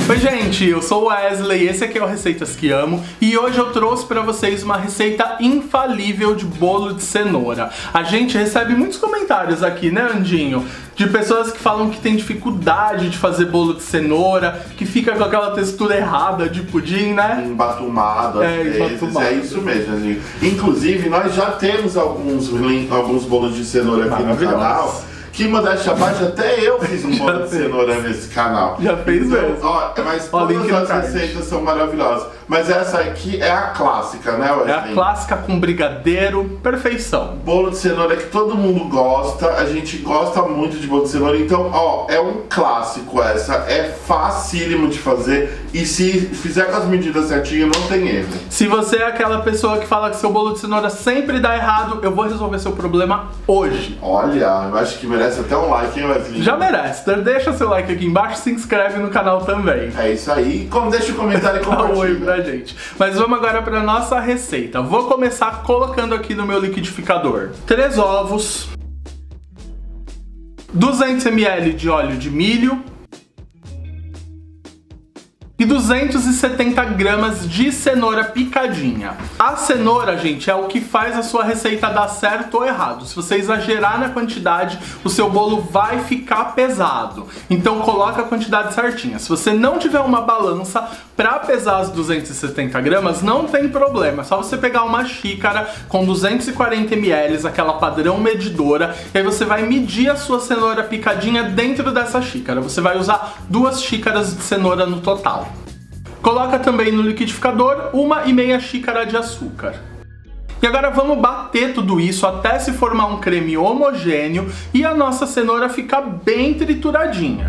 Oi gente, eu sou o Wesley, esse aqui é o Receitas que Amo e hoje eu trouxe pra vocês uma receita infalível de bolo de cenoura. A gente recebe muitos comentários aqui, né, Andinho? De pessoas que falam que tem dificuldade de fazer bolo de cenoura, que fica com aquela textura errada de pudim, né? Embatumado, às vezes. É isso mesmo, Andinho. Inclusive, nós já temos alguns bolos de cenoura aqui no canal. Que modéstia à parte, até eu fiz um bolo de cenoura nesse canal. Já fez mesmo. Ó, mas todas as receitas são maravilhosas. Mas essa aqui é a clássica, né, Wesley? É a clássica com brigadeiro, perfeição. Bolo de cenoura que todo mundo gosta, a gente gosta muito de bolo de cenoura. Então, ó, é um clássico essa. É facílimo de fazer. E se fizer com as medidas certinhas, não tem erro. Se você é aquela pessoa que fala que seu bolo de cenoura sempre dá errado, eu vou resolver seu problema hoje. Olha, eu acho que merece até um like, hein, Wesley? Já merece. Então deixa seu like aqui embaixo e se inscreve no canal também. É isso aí. Deixa o comentário e compartilha. Oi pra gente. Mas vamos agora pra nossa receita. Vou começar colocando aqui no meu liquidificador 3 ovos, 200 ml de óleo de milho e 270 gramas de cenoura picadinha. A cenoura, gente, é o que faz a sua receita dar certo ou errado. Se você exagerar na quantidade, o seu bolo vai ficar pesado. Então coloca a quantidade certinha. Se você não tiver uma balança para pesar as 270 gramas, não tem problema. É só você pegar uma xícara com 240 ml, aquela padrão medidora, e aí você vai medir a sua cenoura picadinha dentro dessa xícara. Você vai usar 2 xícaras de cenoura no total. Coloca também no liquidificador 1,5 xícara de açúcar. E agora vamos bater tudo isso até se formar um creme homogêneo e a nossa cenoura ficar bem trituradinha.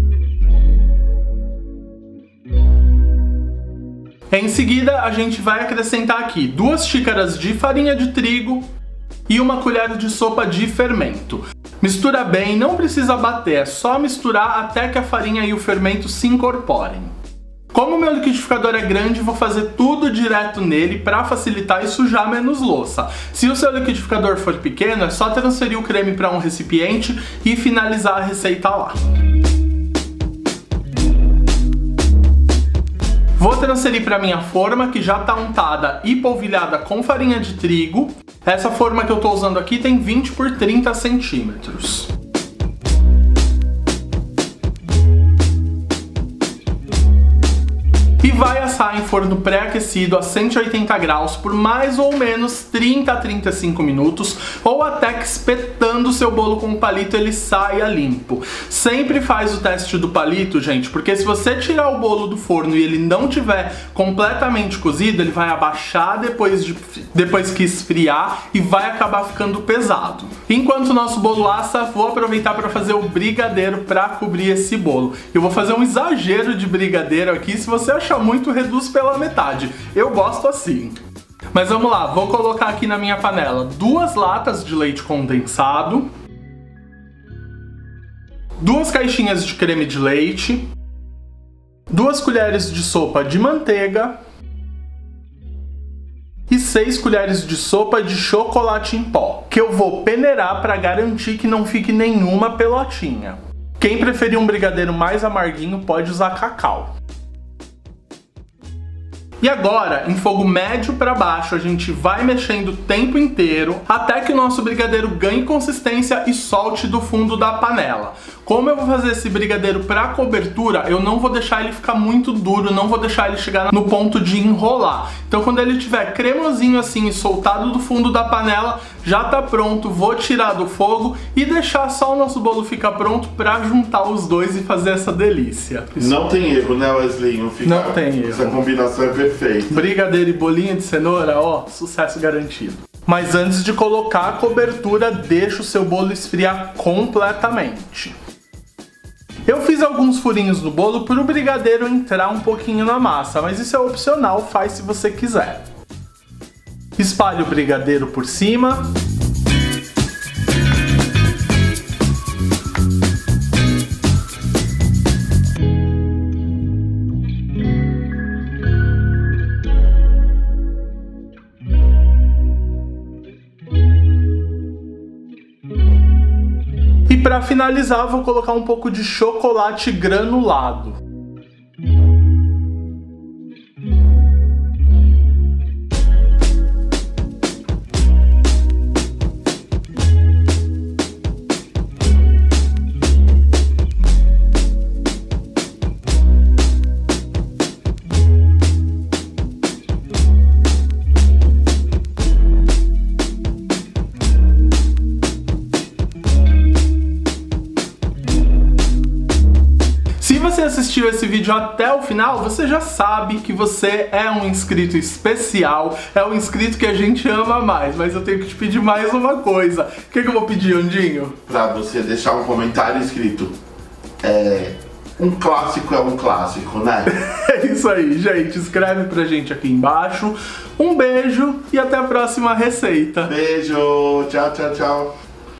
Em seguida, a gente vai acrescentar aqui 2 xícaras de farinha de trigo e 1 colher de sopa de fermento. Mistura bem, não precisa bater, é só misturar até que a farinha e o fermento se incorporem. Como o meu liquidificador é grande, vou fazer tudo direto nele para facilitar e sujar menos louça. Se o seu liquidificador for pequeno, é só transferir o creme para um recipiente e finalizar a receita lá. Vou transferir para minha forma, que já está untada e polvilhada com farinha de trigo. Essa forma que eu estou usando aqui tem 20 por 30 centímetros. E vai assar em forno pré-aquecido a 180 graus por mais ou menos 30 a 35 minutos, ou até que espetando o seu bolo com o palito ele saia limpo. Sempre faz o teste do palito, gente, porque se você tirar o bolo do forno e ele não tiver completamente cozido, ele vai abaixar depois que esfriar e vai acabar ficando pesado. Enquanto o nosso bolo assa, vou aproveitar para fazer o brigadeiro para cobrir esse bolo. Eu vou fazer um exagero de brigadeiro aqui, se você achar muito, reduz pela metade. Eu gosto assim. Mas vamos lá, vou colocar aqui na minha panela 2 latas de leite condensado, 2 caixinhas de creme de leite, 2 colheres de sopa de manteiga e 6 colheres de sopa de chocolate em pó, que eu vou peneirar para garantir que não fique nenhuma pelotinha. Quem preferir um brigadeiro mais amarguinho pode usar cacau. E agora, em fogo médio para baixo, a gente vai mexendo o tempo inteiro até que o nosso brigadeiro ganhe consistência e solte do fundo da panela. Como eu vou fazer esse brigadeiro para cobertura, eu não vou deixar ele ficar muito duro, não vou deixar ele chegar no ponto de enrolar. Então quando ele estiver cremosinho assim e soltado do fundo da panela, já tá pronto, vou tirar do fogo e deixar só o nosso bolo ficar pronto para juntar os dois e fazer essa delícia. Não tem erro, né, Wesley? Não tem erro. Essa combinação é perfeita. Brigadeiro e bolinha de cenoura, ó, sucesso garantido. Mas antes de colocar a cobertura, deixa o seu bolo esfriar completamente. Eu fiz alguns furinhos no bolo para o brigadeiro entrar um pouquinho na massa, mas isso é opcional, faz se você quiser. Espalhe o brigadeiro por cima. E para finalizar, vou colocar um pouco de chocolate granulado. assistiu esse vídeo até o final, você já sabe que você é um inscrito especial, é um inscrito que a gente ama mais, mas eu tenho que te pedir mais uma coisa. O que eu vou pedir, Andinho? Pra você deixar um comentário escrito, um clássico é um clássico, né? É isso aí, gente. Escreve pra gente aqui embaixo. Um beijo e até a próxima receita. Beijo, tchau, tchau, tchau.